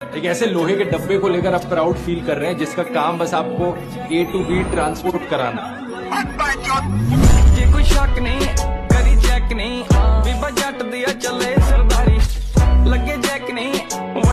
एक ऐसे लोहे के डब्बे को लेकर आप प्राउड फील कर रहे हैं जिसका काम बस आपको A to B ट्रांसपोर्ट कराना। ये कोई शक नहीं, करी चेक नहीं, भी बजट दिया चले